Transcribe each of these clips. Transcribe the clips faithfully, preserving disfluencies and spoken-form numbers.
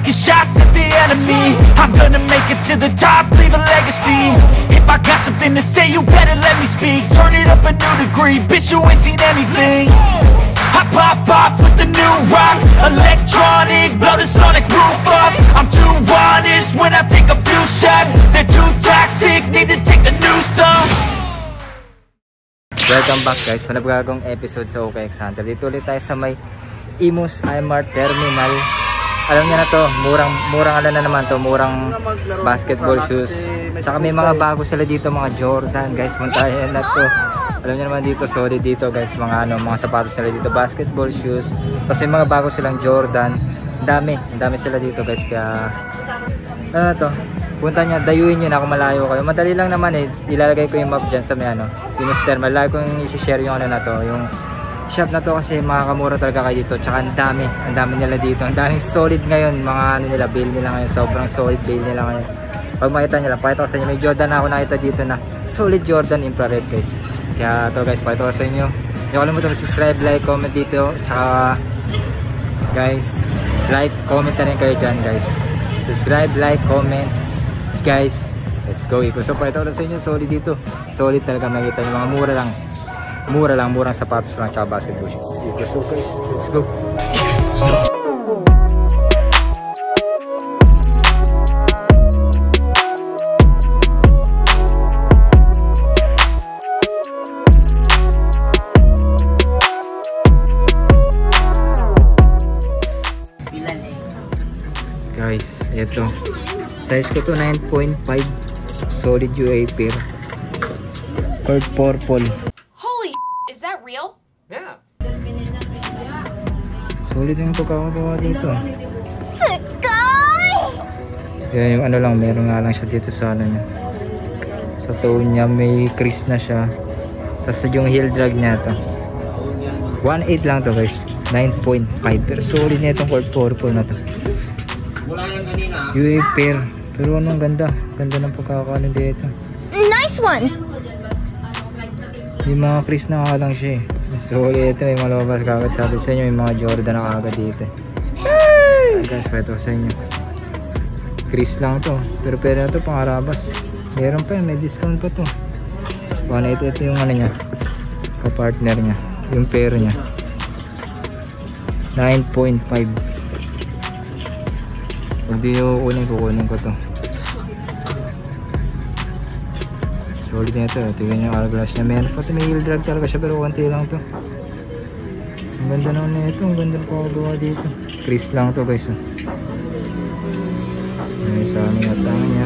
taking shots at the enemy. I'm gonna make it to the top, leave a legacy. If I got something to say, you better let me speak. Turn it up a new degree, bitch, you ain't seen anything. I pop off with the new rock, electronic, blow the sonic roof up. I'm too honest when I take a few shots. They're too toxic, need to take the new song. Welcome back guys, panibagong episode sa O K X Hunter. Dito ulit tayo sa may Imus I-Mart Terminal. Alam niyo na to, murang murang ala na naman to, murang basketball shoes. Saka may mga bago sila dito, mga Jordan guys. Puntahan na to. Alam niyo naman dito, solid dito guys, mga ano, mga sapatos sila dito, basketball shoes. Kasi mga bago silang Jordan. Ang dami, ang dami sila dito guys. Kaya ano to, punta niya, dayuin nyo na kung malayo kayo. Madali lang naman eh, ilalagay ko yung map dyan sa may ano, Imus Terminal. Lagi ko yung isi-share yung ano na to, yung shop na to kasi makakamura talaga kayo dito. Tsaka ang dami, ang dami nila dito. Ang daming solid ngayon, mga ano nila, bail nila ngayon. Sobrang solid bail nila ngayon. Pag makita nyo lang, pakita ko sa inyo, may Jordan na ako nakita dito na solid Jordan infrared guys. Kaya to guys, pakita ko sa inyo. Hindi ko kalimutan mag-subscribe, like, comment dito. Tsaka guys, like, comment na rin kayo dyan guys. Subscribe, like, comment guys. Let's go. So pakita ko sa inyo, solid dito. Solid talaga, makita nyo, mga mura lang. Mura lang, murang sapatos lang, tsaka basketball shoes dito. So guys, let's go. Guys, ito. Size ko to nine point five. Solid U A pair. Colored purple. Solid yung pagkakagawa dito. Yan yung ano lang, meron nga lang siya dito sa ano niya. Sa toe niya may crease na siya. Tapos yung heel drag niya to one eight lang to guys, nine point five. Pero solid na itong colored purple na to. U A pair. Pero anong ganda, ganda ng pagkakano dito. Nice one. Yung mga crease na nga lang siya eh. So ito may malabas kagad, sabi sa inyo may mga Jordan na kagad dito. Ay guys, pwede ko sa inyo. Crease lang to, pero pwede na to pang arabas. Meron pa yun, may discount pa to. one eight, ito yung ano nya, kapartner nya, yung pair nya, nine point five. Hindi yung uling kukunin ko to. Solid na ito, tingnan yung hourglass nya. Meron pa ito, may heel drag talaga siya, pero konti lang to. Ang ganda naman na ito, ang ganda na pakagawa dito. Crease lang to guys. May sa aming atang nya.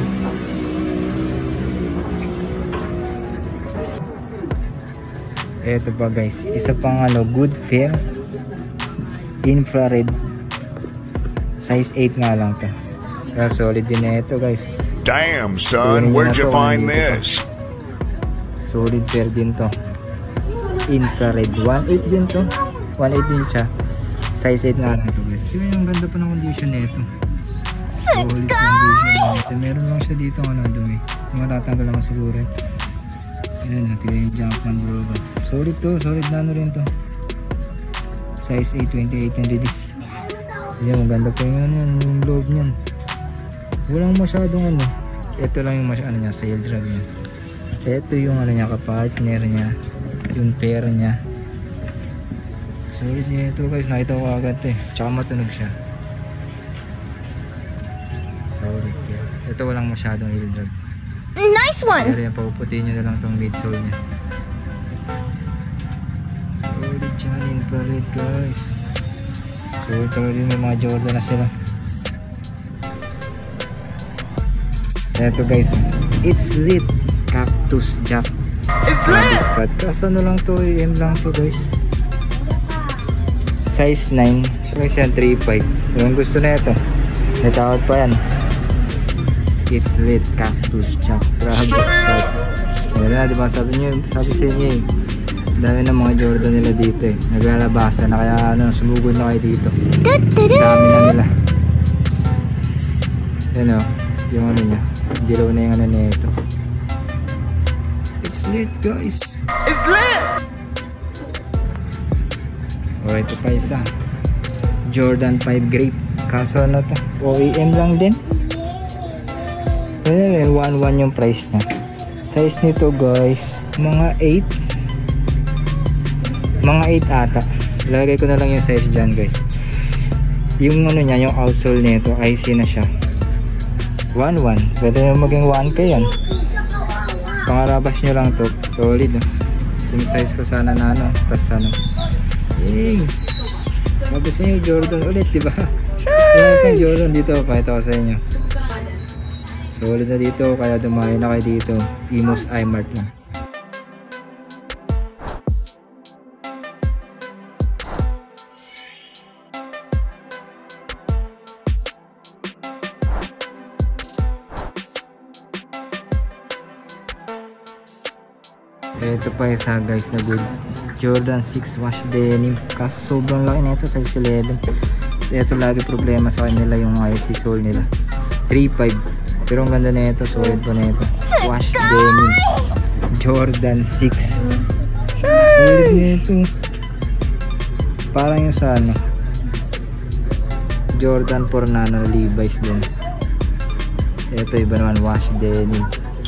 Ito pa guys, isa pang ano, good fair infrared, size eight nga lang to. Pero solid din na ito guys. Damn son, where'd you find this? Solid pair din to, infrared, one eight din to, one eight din siya, size eight nga lang ito guys. Yun yung ganda pa ng condition nito. Solid condition nito. Meron lang siya dito ano, dumi, matatanggal naman siguro. Ayan, natin yung Jumpman bro. Solid to, solid na ano rin to, size eight, twenty-eight yung release. Ayan, maganda pa yung ano, yung loob nyan. Walang masyadong ano, ito lang yung masyadong ano niya, sa heel drag niya. Ito yung ano niya, kapartner niya, yung pair niya. Solid niya ito guys, nakita ko agad eh. Tsaka matunog siya. Solid pair. Ito walang masyadong heel drag. Nice one! Pero yan, papuputiin nyo na lang itong midsole niya. Solid siya, infrared guys. Solid talaga din, may mga Jordan na sila. Ito guys, it's lit Cactus Jack. It's lit! Tapos ano lang to, M lang to guys, size nine. So siya three five. Yung gusto na ito, may tawad pa yan. It's lit Cactus Jack. Grabe. Meron na diba, sabi nyo, sabi sa inyo eh, dami ng mga Jordan nila dito eh, naglalabasan na, kaya ano, sumugod na kayo dito. Dami na nila. Yan o, yung ano niya, dilaw na yung ano niya ito. It's lit guys. It's lit! O ito pa isa, Jordan five Grape Kaso ano to, O E M lang din. Eh, one one yung price niya. Size nito guys, mga eight. Mga eight ata. Lagay ko na lang yung size dyan guys. Yung ano niya, yung outsole nito, I C na siya. one one. Pwede yung maging one K yan. Pangarabas nyo lang to. Solid no? Yung size ko sana na ano. Tapos ano. Ying! Mabasa nyo Jordan ulit diba? Yung Jordan dito. Pakita ko sa inyo. Solid na dito. Kaya dumayo na kayo dito. Imus iMart na. Ito pa isa guys na good Jordan six wash denim. Kaso sobrang laki nito, size eleven. Kasi ito lagi problema sa kanila yung I C sole nila. three five. Pero ang ganda nito, solid pa nito. Wash denim Jordan six. Solid nito. Parang yung sa ano Jordan four Nano Levi's din. Ito iba naman, wash denim.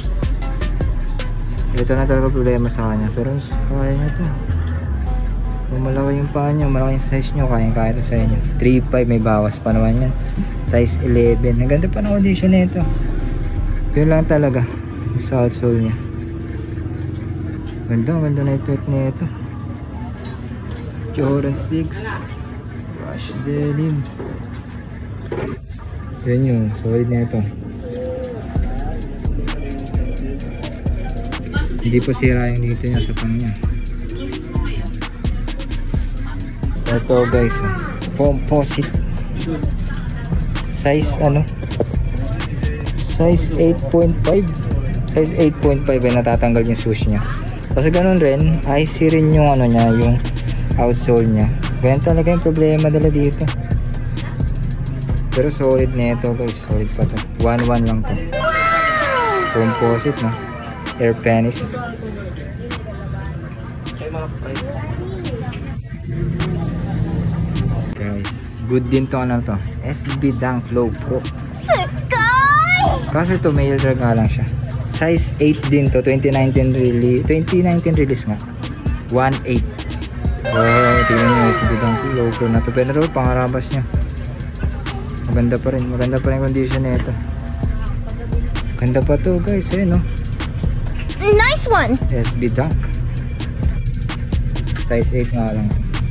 Ito na talaga problema sa kanya, pero kaya niya ito. Kung malaki yung paa niya, malaki yung size niyo, kaya kaya ito sa inyo. three five, may bawas pa naman yan. Size eleven. Ang ganda pa ng condition nito. Yun lang talaga yung sa outsole niya. Ganda, ganda na effect nito. Jordan six wash denim. Yun yung solid na ito. Hindi po sira yung dito niya sa pang niya. Ito guys, composite. Size ano? Size eight point five. Size eight point five ay natatanggal yung swoosh niya. Kasi ganun rin, I C rin yung ano niya, yung outsole niya. Ganyan talaga yung problema dala dito. Pero solid na ito guys, solid pa to. one one lang to. Composite no? Air penis. Guys, good din to ano to. S B Dunk Low Pro. Kaso ito may drag nga lang siya. Size eight din to, twenty nineteen release. twenty nineteen release nga. one eight. Oh, tingnan nyo S B Dunk Low Pro na to. Pero pangarabas niya. Maganda pa rin, maganda pa rin condition nito. Ganda pa to guys, eh no. Nice one! S B Dunk. Size eight nga lang.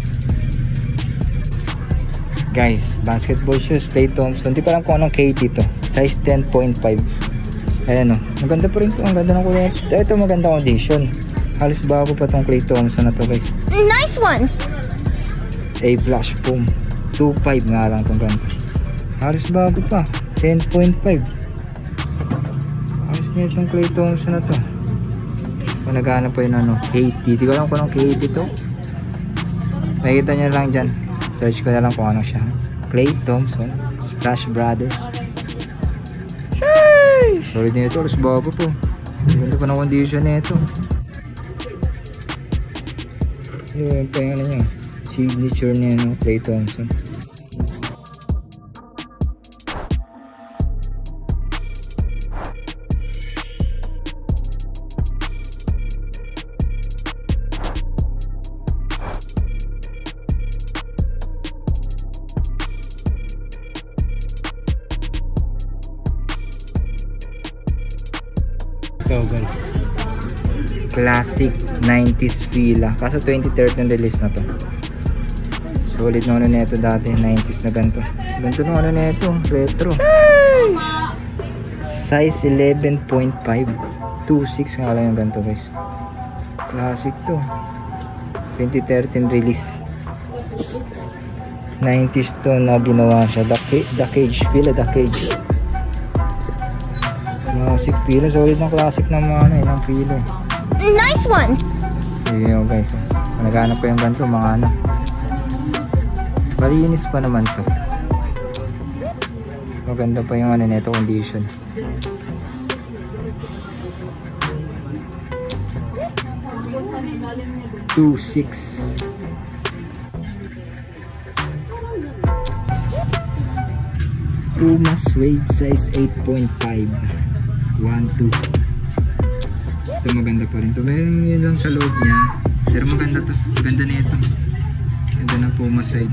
Guys, basketball shoes, Klay Thompson. Hindi pa lang kung anong K T to. Size ten point five. Ayan o. Maganda pa rin to. Ang ganda ng kulay. Ito maganda condition. Halos bago pa tong Klay Thompson na to guys. Nice one! A flash foam. two five nga lang tong ganito. Halos bago pa. ten point five. Halos na itong Klay Thompson na to. Kung naghanap po yun ano, K T. Di ko alam kung anong K T to. Makikita nyo lang dyan. Search ko na lang kung ano siya. Klay Thompson Splash Brothers. Solid nito. Alas bago po. Ganda pa ng condition nito. Yun pa yung ano niya. Signature niya no, Klay Thompson. Ito guys, classic nineties Fila. Kaso twenty thirteen release na to. Solid na ano na ito dati, nineties na ganito. Ganito na ano na ito, retro. Size eleven point five. two six nga lang yung ganito guys. Classic to. twenty thirteen release. nineties to na ginawa siya. The, the Cage, Fila The Cage. Classic Fila, solid ng classic ng mga ano eh, ng Fila. Nice one! Yun yun guys, eh. Naghanap pa yung ganito, mga ano. Malinis pa naman to. Maganda pa yung ano neto condition. two six. Puma suede size eight point five. one two. Ito maganda pa rin to. Meron yun lang sa loob niya. Pero maganda to. Maganda na ito. Ganda ng Puma suede.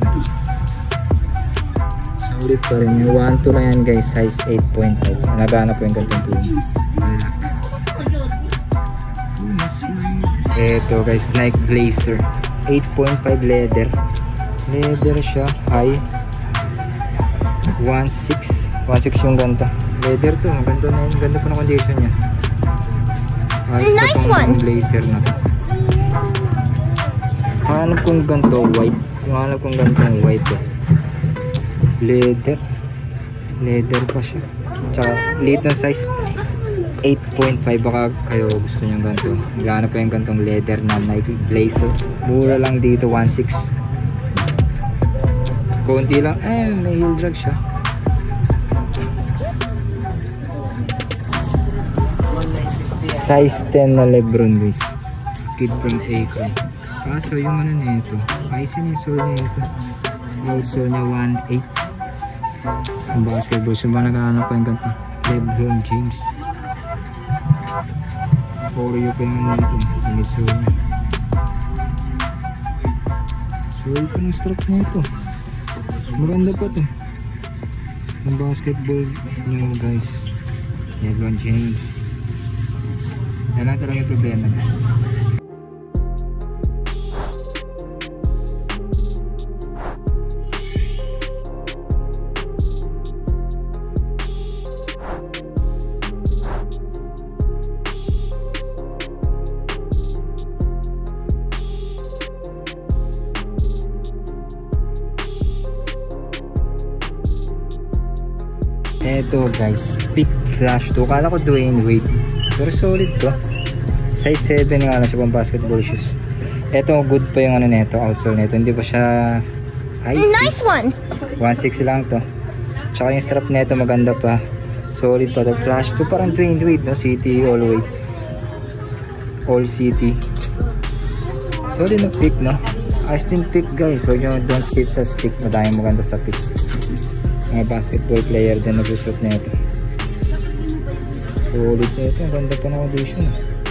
Solid pa rin. Yung one two lang yan guys. Size eight point five. Nagana po yung gantong Puma. Puma suede. Ito guys. Nike Blazer. eight point five leather. Leather siya. High. one six. one six yung ganda. Leather to. Maganda na yun. Ganda pa na condition niya. Nice one! Blazer na to. Hanap kong ganito white. Hanap kong ganito white eh. Leather. Leather pa siya. Tsaka liit na size. eight point five. Baka kayo gusto nyo ganito. Gano'n pa yung ganitong leather na Nike Blazer. Mura lang dito. one six. Konti lang. Eh may heel drag siya. Size ten na Lebron guys. Kid from Akron. Kaso yung ano nito, ice yung sole nito. Old sole niya one eight. Ang basketball. So ba naghahanap pa yung ganito? Lebron James. Oreo pa yung ano nito. Yung sole niya. Sole pa ng strap nito. Maganda pa to. Ang basketball niyo guys. Lebron James. Yan lang talaga yung problema niya. Eto guys, Peak Flash two. Kala ko Dwayne Wade. Pero solid to. Size seven nga lang siya pang basketball shoes. Eto good pa yung ano nito, outsole nito. Hindi pa siya icy. Nice one! one six lang to. Tsaka yung strap nito maganda pa. Solid pa to. Flash two parang Dwayne Wade, no? City all weight. All City. Solid na pick, no? Ice din pick guys. So yung don't skip sa stick. Madaming maganda sa pick. Mga basketball player din nag-usot na ito. Solid na ito. Ang ganda pa na condition.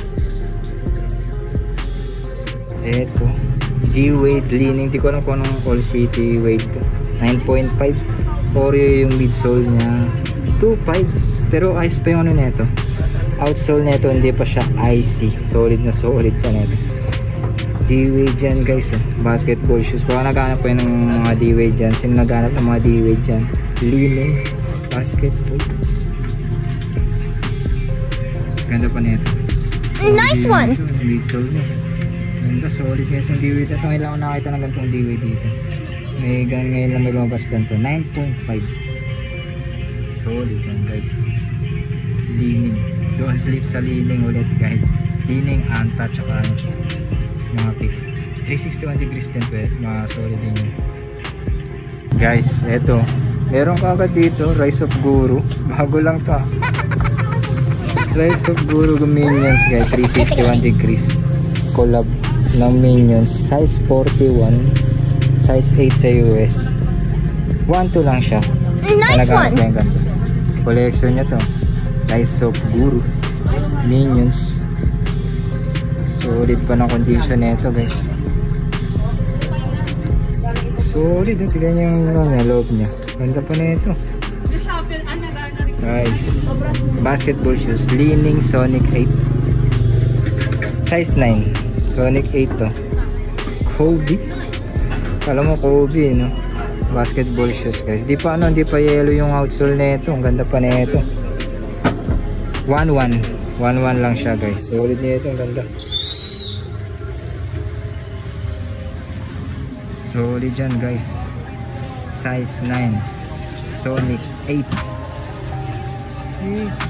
Ito. D-Wade leaning. Di ko alam kung anong All City weight to. nine point five. Oreo yung midsole niya. two five. Pero ice pa yung ano na ito. Outsole na ito. Hindi pa siya icy. Solid na solid pa na ito. D-Wade dyan guys. Eh. Basketball shoes. Baka naghanap pa yun ng mga D-Wade dyan. Sino naghanap ng mga D-Wade dyan? Leaning. Basketball. Ganda pa na ito. Nice one! Midsole niya. Ganda. Solid na itong D-Wade. Ito ngayon lang ako nakita ng gantong D-Wade dito. May ngayon lang may lumabas ganito. nine point five. Solid yan guys. Leaning. Don't sleep sa leaning ulit guys. Leaning, anta, tsaka ano. Mga pick three sixty-one degrees din pwede mga solid din yun guys. Eto meron ka agad dito Rise of Guru, bago lang ta. Rise of Guru Minions guys, three sixty-one degrees collab ng Minions, size forty-one, size eight sa U S. one two lang siya. Nice one! Collection nya to Rise of Guru Minions. Solid pa ng condition nito guys. Solid. Tignan nyo yung ano, loob niya. Ganda pa na ito guys. Basketball shoes. Leaning Sonic eight. Size nine. Sonic eight to. Kobe. Kala mo Kobe no? Basketball shoes guys. Di pa ano, di pa yellow yung outsole na ito. Ang ganda pa na ito. one one. one one lang siya guys. Solid na ito. Ang ganda. Solid dyan guys. Size nine. Sonic eight. eight.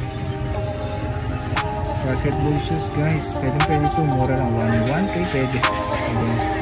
Basketball shoes guys. Pwede pwede ito. Mura lang. one one K pwede. Pwede.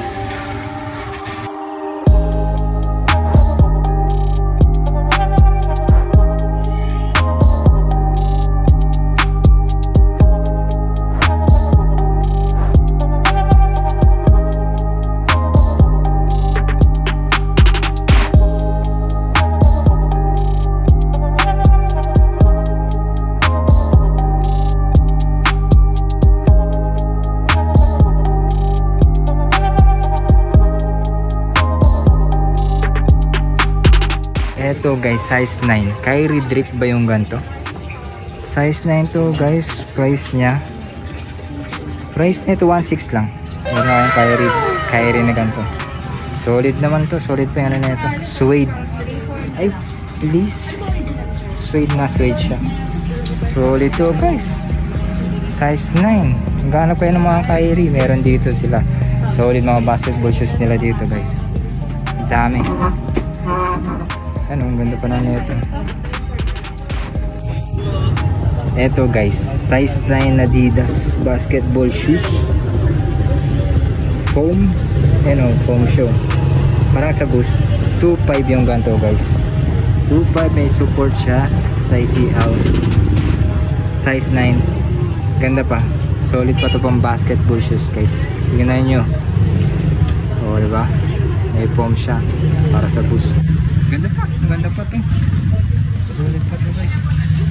Ito guys, size nine. Kyrie Drift ba yung ganito? Size nine to guys. Price niya. Price nito one six lang. Meron nga yung Kyrie, Kyrie na ganito. Solid naman to. Solid pa yung ano na ito. Suede. Ay, please. Suede nga, suede siya. Solid to guys. Size nine. Gano'n pa yun ng mga Kyrie. Meron dito sila. Solid mga basketball shoes nila dito guys. Dami. Ano, ang ganda pa na nito. Eto guys, size nine Adidas basketball shoes. Foam. Ano, foam show. Parang sa Boost. two five yung ganito guys. two five, may support siya. Size C L. Size nine. Ganda pa. Solid pa to pang basketball shoes guys. Tingnan nyo. O, diba? May foam siya. Para sa Boost. Ganda pa. Ganda pa to. Solid pa to guys.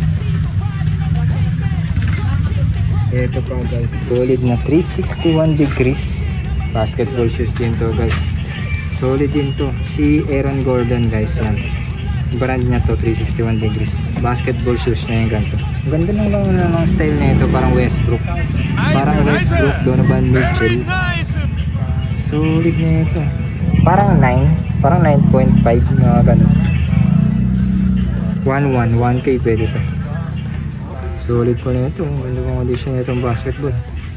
Ito pa guys, solid na three sixty-one degrees basketball shoes din to guys. Solid din to. Si Aaron Gordon guys yan. Brand niya to, three sixty-one degrees basketball shoes niya yung ganito. Ganda lang lang na ng style na ito, parang Westbrook. Parang Westbrook, Donovan Mitchell. Solid na ito. Parang nine, parang nine point five na ganun. one one, one K pwede to. Solid pa na ito. Ganda pang condition na itong basketball.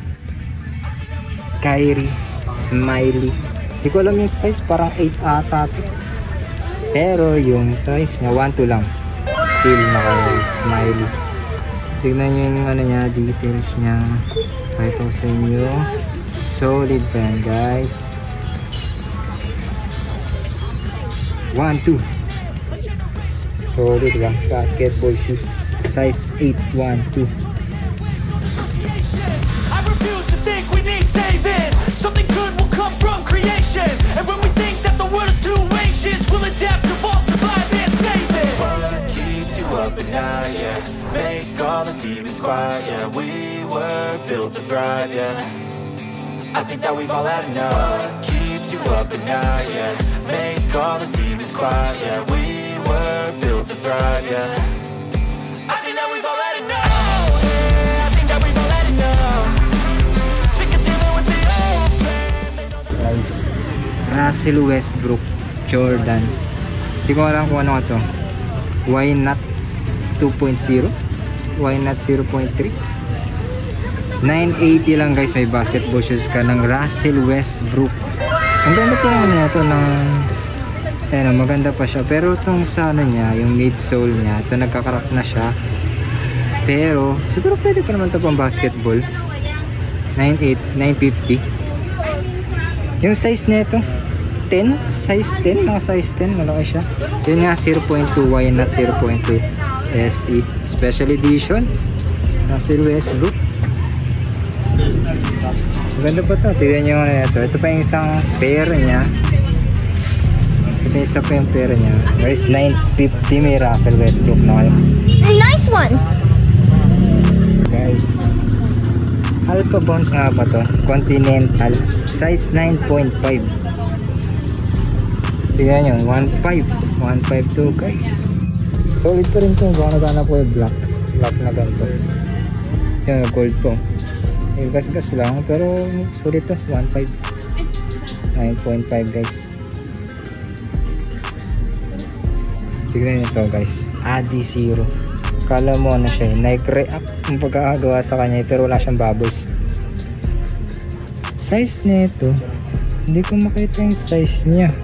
Kyrie Smiley. Hindi ko alam yung size. Parang eight ata ito. Pero yung size niya one two lang. Still na Kyrie Smiley. Tignan nyo yung ano niya, details niya. Ito sa inyo. Solid pa yan guys. one two. Solid lang. Basketball shoes. Size eight, one, two. I refuse to think we need saving. Something good will come from creation. And when we think that the world is too anxious, we'll adapt, evolve, survive, and save it. What keeps you up at night, yeah? Make all the demons quiet, yeah. We were built to thrive, yeah. I think that we've all had enough. What keeps you up at night, yeah? Make all the demons quiet, yeah. We were built to thrive, yeah. Russell Westbrook Jordan. Hindi ko alam kung ano ito. Why not two point oh? Why not zero point three? nine eighty lang guys. May basketball shoes ka ng Russell Westbrook. Ang ganda pa naman niya ito ng ano, maganda pa siya. Pero itong sa ano niya, yung midsole niya, ito nagkakarak na siya. Pero siguro pwede pa naman ito pang basketball. nine eight, nine fifty. Yung size nito ten, size ten, mga size ten, malaki siya. Yun nga, zero point two, why not zero point two S E special edition Russell Westbrook. Maganda pa to. Tignan nyo ano ito. Ito pa yung isang pair niya. Ito yung isa pa yung pair niya. Guys, nine fifty may Russell Westbrook na kayo. Nice one! Guys, Alpha Bounce nga ba to? Continental. Size nine point five. Tignan nyo, one five. one five two guys. Solid pa rin ito. Baka naghanap ko yung black. Black na ganito. Yan, gold po. Eh, gas-gas lang. Pero solid to. one five. nine point five guys. Tignan nyo ito guys. Adi Zero. Kala mo na siya. Nike React yung pagkakagawa sa kanya. Pero wala siyang bubbles. Size nito. Hindi ko makita yung size niya.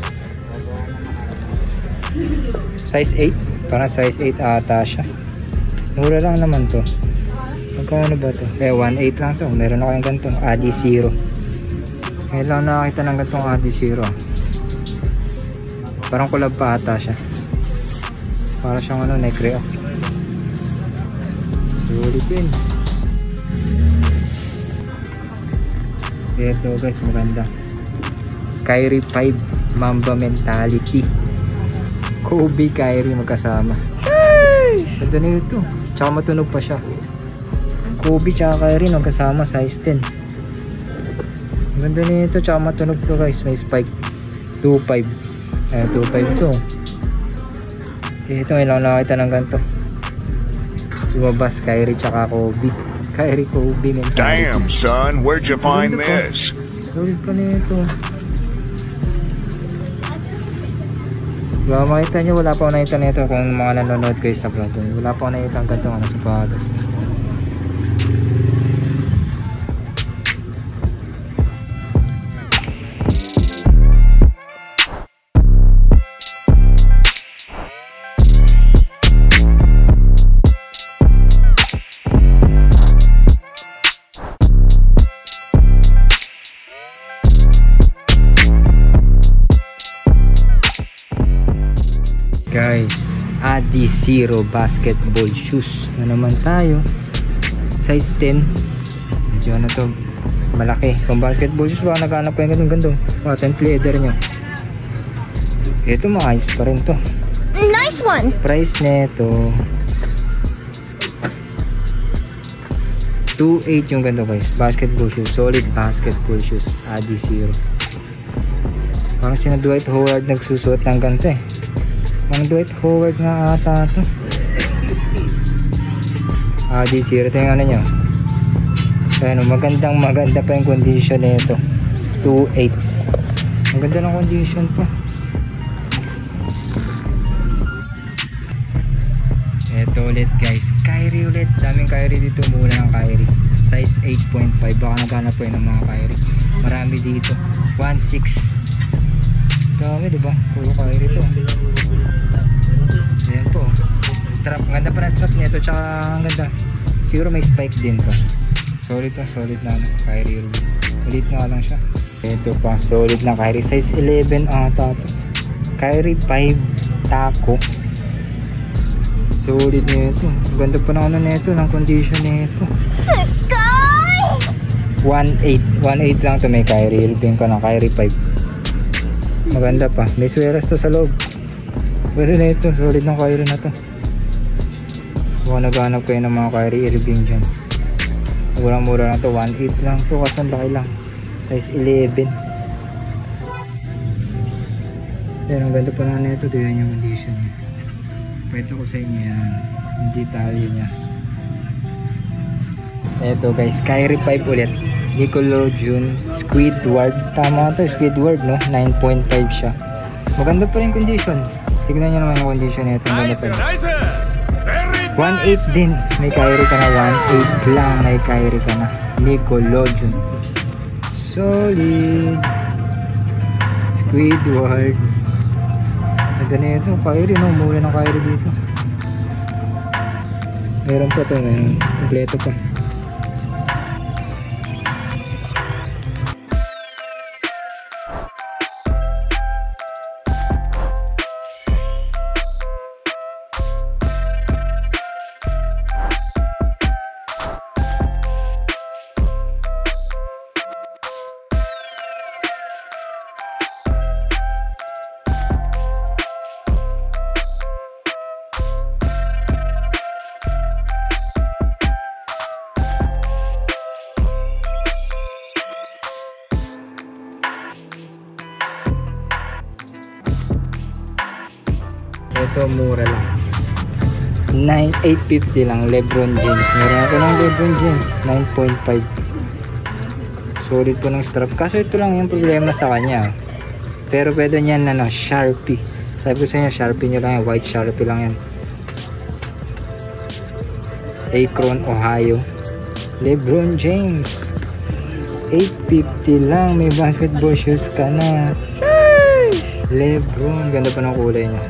Size eight. Parang size eight ata siya. Mura lang naman to. Magkano ba to? Eh, one eight lang to. Meron na kayong ganito. Adi Zero. Ngayon lang nakakita ng ganitong Adi Zero. Parang collab pa ata siya. Para siyang ano, Nike React. Solid din. Ito guys, maganda. Kyrie five Mamba Mentality. Kobe, Kyrie magkasama. Ganda na ito. Tsaka matunog pa siya. Kobe tsaka Kyrie magkasama, size ten. Ganda na ito. Tsaka matunog to guys. May spike two five. Eh, two five to. Ito ngayon lang nakita ng ganito. Lumabas Kyrie tsaka Kobe. Kyrie Kobe mentality. Damn son, where'd you find this? Solid pa nito. Diba makita nyo, wala pa ako nakita nito kung mga nanonood kayo sa vlog. Wala pa ako nakita ang ganito ano, sapatos. Guys, Adizero basketball shoes na naman tayo, size ten. Medyo ano to, malaki. Kung basketball shoes, baka naghanap pa yung gandong-gandong patent leather nyo. Ito maayos pa rin to. Nice one! Price neto two eight yung ganito guys. Basketball shoes, solid basketball shoes, Adizero. Parang sina Dwight Howard nagsusuot ng ganito eh. Ang Dwight Howard nga ata ito. Adizero. Ito yung ano nyo. Ano, magandang maganda pa yung condition nito. two eight. Maganda ng condition pa. Ito ulit guys. Kyrie ulit. Daming Kyrie dito. Mula ng Kyrie. Size eight point five. Baka naghanap po yun ng mga Kyrie. Marami dito. one six. Dami diba? Puro Kyrie to. Ayan po. Strap. Ganda pa na strap nito. Tsaka ang ganda. Siguro may spike din to. Solid to. Solid na ano. Kyrie Irving. Ulit nga lang siya. Ito pa. Solid na Kyrie. Size eleven ata to. Kyrie five taco. Solid nito. Ganda pa na ano nito. Ng condition nito. one eight. one eight lang to. May Kyrie Irving ka na. Kyrie five. Maganda pa. May sweras to sa loob. Pwede na ito. Solid ng Kyrie na to. Kung naghanap kayo ng mga Kyrie Irving dyan. Murang mura lang to. one eight lang to. Kasan laki lang. Size eleven. Yan. Ang ganda pa na nito. Tignan yung condition niya. Pwede ko sa inyo yan. Hindi tali niya. Ito guys. Kyrie five ulit. Nickelodeon Squidward. Tama ito. Squidward no. nine point five siya. Maganda pa rin condition. Tignan nyo naman yung condition nito. one eight din. May Kyrie ka na. one eight lang. May Kyrie ka na. Nickelodeon. Solid. Squidward. Ganda na ito. Kyrie no. Mula ng Kyrie dito. Meron pa ito. Meron. Kompleto pa. Ito mura lang. nine eight fifty lang. Lebron James. Meron ako ng Lebron James. nine point five. Solid po ng strap. Kaso ito lang yung problema sa kanya. Pero pwede niyan ano, Sharpie. Sabi ko sa inyo, Sharpie nyo lang yan. White Sharpie lang yan. Akron, Ohio. Lebron James. eight fifty lang. May basketball shoes ka na. Lebron. Ganda pa ng kulay niya.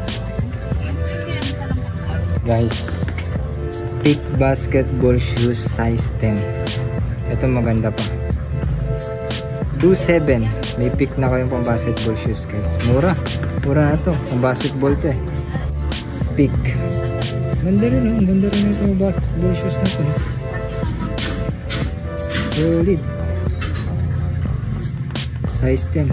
Guys, Peak basketball shoes size ten. Ito maganda pa. two seven. May Peak na kayong pang basketball shoes guys. Mura. Mura na ito. Pang basketball ito eh. Peak. Ganda rin oh. Ganda rin ito pang basketball shoes na ito. Solid. Size ten.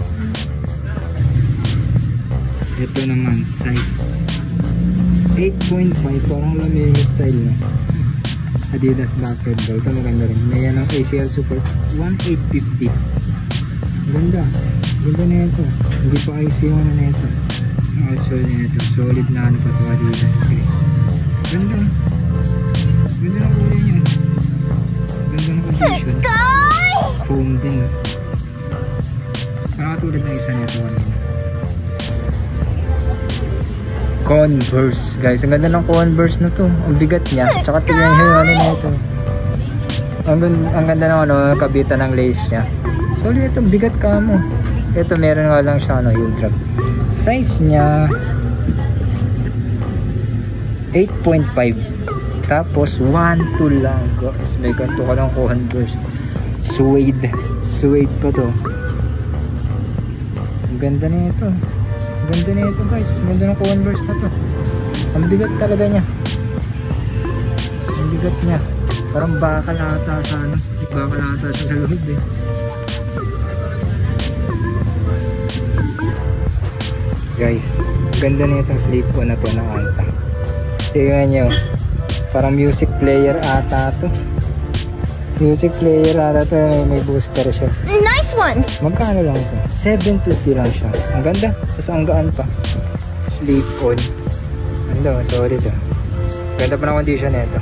Ito naman size eight point five. Parang lamig style na Adidas basketball. Ito maganda rin. May yan ang A C L support. one eight fifty. Ganda. Ganda na ito. Hindi pa I C yung ano na ito. midsole nito. Solid na ano pa ito Adidas guys. Ganda. Ganda ng kulay niya. Ganda ng condition. Foam din. Nakatulad na isa nito. Converse guys. Ang ganda ng Converse na to. Ang bigat niya. Tsaka tignan nyo yung ano na ito. Ang, ang ganda ng ano, kabitan ng lace niya. Solid ito. Bigat ka mo. Ito meron nga lang siya ano, heel drop. Size niya eight point five. Tapos one two lang guys. May ganito ka lang Converse. Suede. Suede pa to. Ang ganda na ito. Ang ganda na ito guys. Ang ganda ng Converse na to. Ang bigat talaga niya. Ang bigat niya. Parang bakal ata sa ano. Bakal ata sa loob eh. Guys, ganda na itong slip-on na to na ata. Tingnan nyo. Parang music player ata to. Music player ata to. May, may booster siya. Nice one! Magkano lang ito? seven fifty lang siya. Ang ganda. Tapos ang gaan pa. Slip-on. Ganda. Solid ah. Ganda pa ng condition na ito.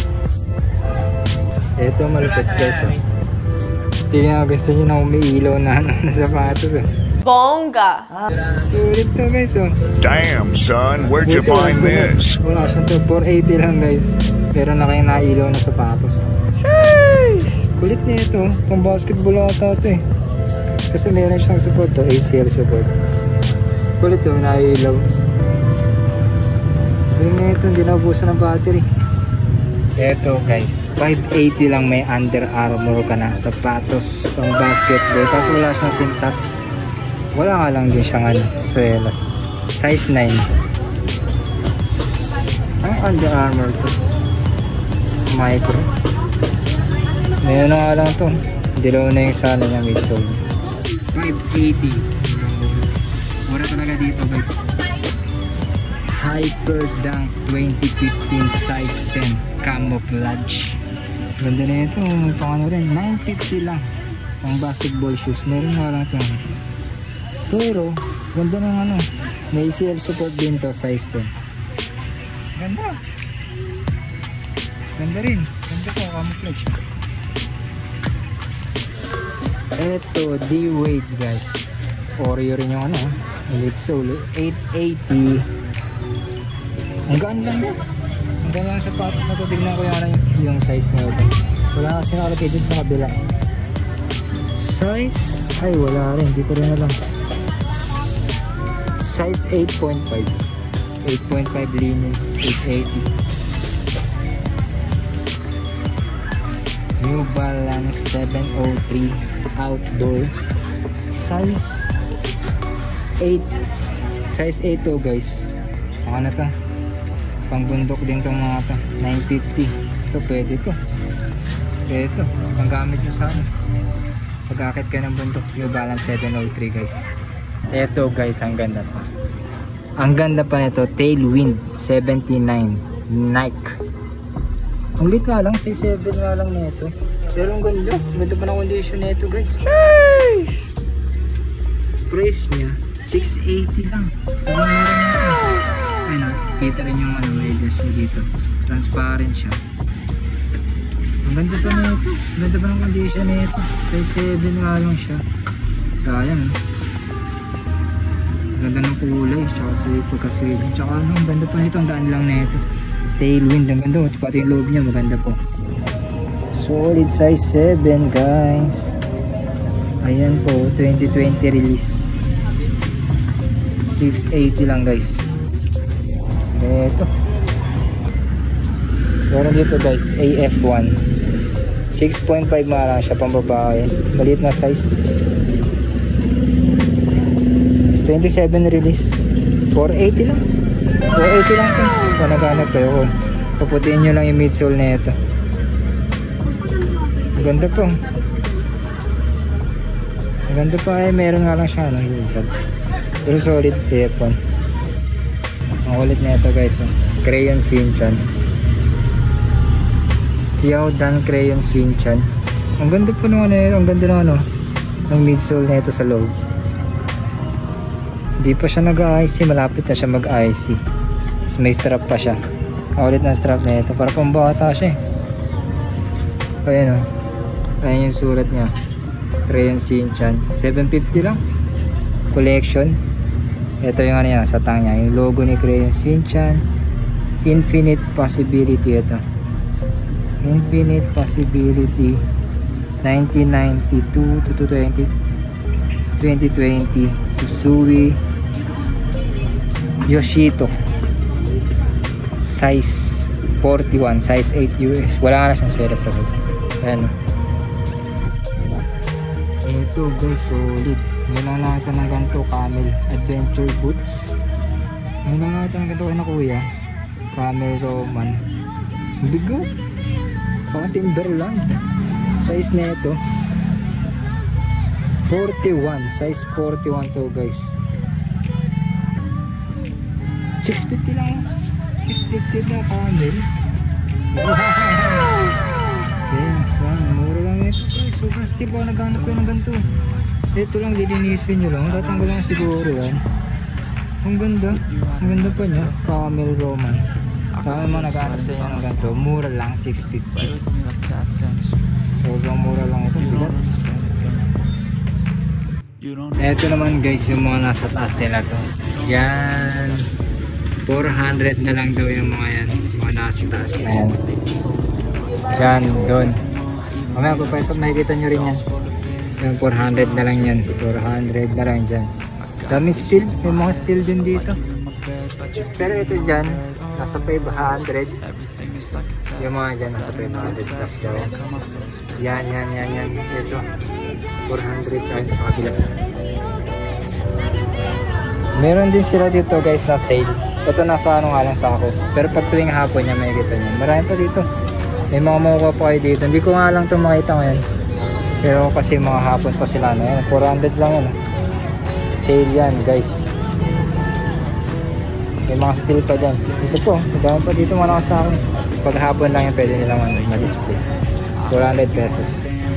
Ito malupit guys. Hindi nga gusto nyo na umiilaw na na sapatos eh. Bongga! Sulit to guys oh. Damn son, where'd you find this? Wala siya to. four eighty lang guys. Pero na kayo nailaw na sapatos. Sheesh! Kulit na ito. Pang basketball ata ito eh. Kasi meron siyang support to. A C L support. Kulit to. Nailaw. Pero na ito. Hindi naubusan ng battery. Eto guys, five eighty lang may Under Armour ka na sapatos pang basketball. Tapos wala siyang sintas. Wala nga lang din siyang ano, suelas. Size nine. Ang Under Armour to. Micro. Ngayon na nga lang to. Dilaw na yung sana niya midsole. five eighty. Mura talaga dito guys. Hyperdunk twenty fifteen size ten camouflage. Ganda na ito. Pang ano rin, nine fifty lang. Pang basketball shoes. Meron nga lang ito. Pero, ganda ng ano. May A C L support din to, size ten. Ganda. Ganda rin. Ganda po, camouflage. Ito, D-Wade guys. Oreo rin yung ano. Elite Sole. eight eighty. Ang gaan lang yun. Ang gaan lang sapatos na ito. Tignan ko yung, ano, yung size na ito. Wala kasi nakalagay dito sa kabila. Size? Ay wala rin. Hindi ko rin alam. Size eight point five. eight point five linen. eight eighty. New Balance seven oh three outdoor. Size eight. Size eight to guys. Ano na to? Pang bundok din itong mga to. nine fifty. Ito pwede to. Pwede to. Pang gamit nyo sa ano. Pag-akit ka ng bundok. New Balance seven oh three guys. Ito guys, ang ganda pa. Ang ganda pa nito. Tailwind seventy-nine. Nike. Ang lit nga lang. Size seven nga lang nito. Pero ang ganda. Ganda pa ng condition nito guys. Sheesh! Price niya six eighty lang. Ang mura nito. Ayun, kita rin yung ano, radius dito. Transparent siya. Ang ganda pa nito. Ang ganda pa ng condition nito. Size seven nga lang siya. Sayang. Ang ganda ng kulay. Tsaka sweet. Pagka-sweet. Tsaka ano, ang ganda pa nito. Ang daan lang nito. Tailwind. Ang ganda. Pati yung loob niya. Maganda po. Solid size seven guys. Ayan po. twenty twenty release. six eighty lang guys. Ito. Meron dito guys, A F one. six point five nga lang siya pang babae. Maliit na size. twenty-seven release. four eighty lang. four eighty lang ito. Kung naghanap kayo. Puputiin nyo lang yung midsole na ito. Ganda po. Ganda pa eh. Meron nga lang siya. No? Pero solid A F one. Ang ulit na ito guys. Oh. Crayon Shinchan. Yodan Crayon Shinchan. Ang ganda po nung ano. Ang ganda ng ano. Ang midsole na ito sa loob. Hindi pa siya nag-I C, malapit na siya mag-I C. Tapos may strap pa siya. Ulit na strap na ito, para pambata siya eh. Ayan o, ayan yung surat niya, Crayon Shinchan, seven fifty lang. Collection. Ito yung ano yan, sa tang niya, yung logo ni Crayon Shinchan. Infinite Possibility ito. Infinite Possibility nineteen ninety-two to twenty twenty. Usui Yoshito, size forty-one, size eight U S. Wala na siyang swera sa hood. Ayan. Ito guys, solid. May lang nakita ng ganito, Camel Adventure Boots. May lang nakita ng ganito kay na kuya, Camel Roman. Bigot, pang Timberland. Size na ito forty-one, size forty-one to guys. six fifty lang, six fifty na Camel. Wow! Yes, wow, mura lang ito guys. Sobrang steep ako, naghanap ko ng ganito. Ito lang, lilinisin nyo lang, tatanggal lang siguro yan. Ang ganda, ang ganda pa niya, Camel Roman. Kaya mga naghanap sa inyo ng ganito, mura lang, six fifty. Sobrang mura lang ito, bigat. Ito naman guys, yung mga nasa taas nila to. Yan, four hundred na lang daw yung mga yan, mga nasa taas na yan. Yan, doon. Mamaya ko pa ito, makikita nyo rin yan. Yung four hundred na lang yan, four hundred na lang dyan. Dami steel, may mga steel din dito. Pero ito dyan, nasa five hundred. Yung mga dyan, nasa five hundred plus daw. Yan, yan, yan, yan. Ito, four hundred tsaka sa kabila. Meron din sila dito guys na sale. Ito nasa ano nga lang sa ako. Pero pag tuwing hapon niya may kita niya. Marami pa dito. May mga makukuha pa kayo dito. Hindi ko nga lang ito makita ngayon. Pero kasi mga hapon pa sila na yan. four hundred lang yan. Sale yan guys. May mga steel pa dyan. Ito po. Madami pa dito mga sa akin. Pag hapon lang yan pwede nilang ma-display. four hundred pesos.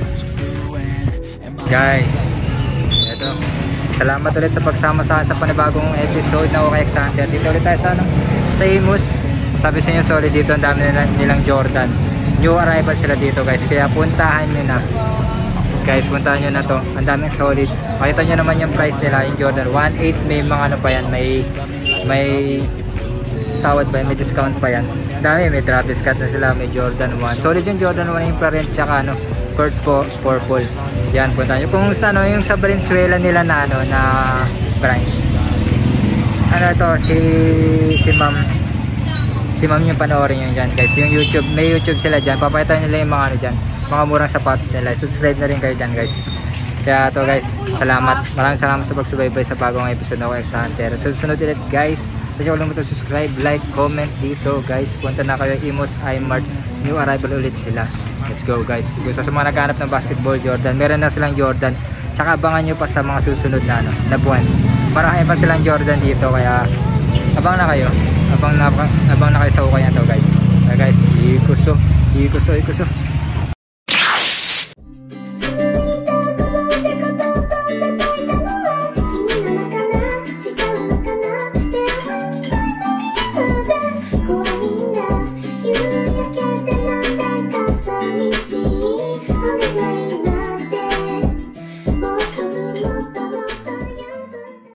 Guys, ito, salamat ulit sa pagsama sa akin sa panibagong episode na O K X Hunter. Dito ulit tayo sa, ano, sa Imus. Sabi sa inyo solid dito, ang dami nilang, nilang Jordan. New arrival sila dito guys, kaya puntahan nyo na guys, puntahan nyo na to, ang daming solid. Makita nyo naman yung price nila, yung Jordan one eight, may mga ano pa yan, may may tawad pa yan, may discount pa yan. Ang dami, may Travis Scott na sila, may Jordan one. Solid yung Jordan one infrared tsaka ano, Kurt po, purple. Yan, punta nyo. Kung sa ano, yung sa Valenzuela nila na ano, na branch. Ano to, si si ma'am. Si ma'am yung panoorin nyo dyan guys. Yung YouTube, may YouTube sila dyan. Papakita nila yung mga ano dyan. Mga murang sapatos nila. Subscribe na rin kayo dyan guys. Kaya to guys, salamat. Maraming salamat sa pagsubaybay sa bagong episode ng O K X Hunter. Susunod ulit guys. Huwag nyo kalimutan subscribe, like, comment dito guys. Punta na kayo Imus iMart. New arrival ulit sila. Let's go guys. Gusto sa mga naghanap ng basketball Jordan, meron na silang Jordan. Tsaka abangan nyo pa sa mga susunod na ano, na buwan. Marami pa silang Jordan dito, kaya abang na kayo. Abang na, abang na kayo sa ukay na to guys. Kaya guys, ikuso, ikuso, ikuso.